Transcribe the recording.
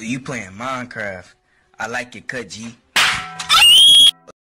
You playing Minecraft. I like your cut, G.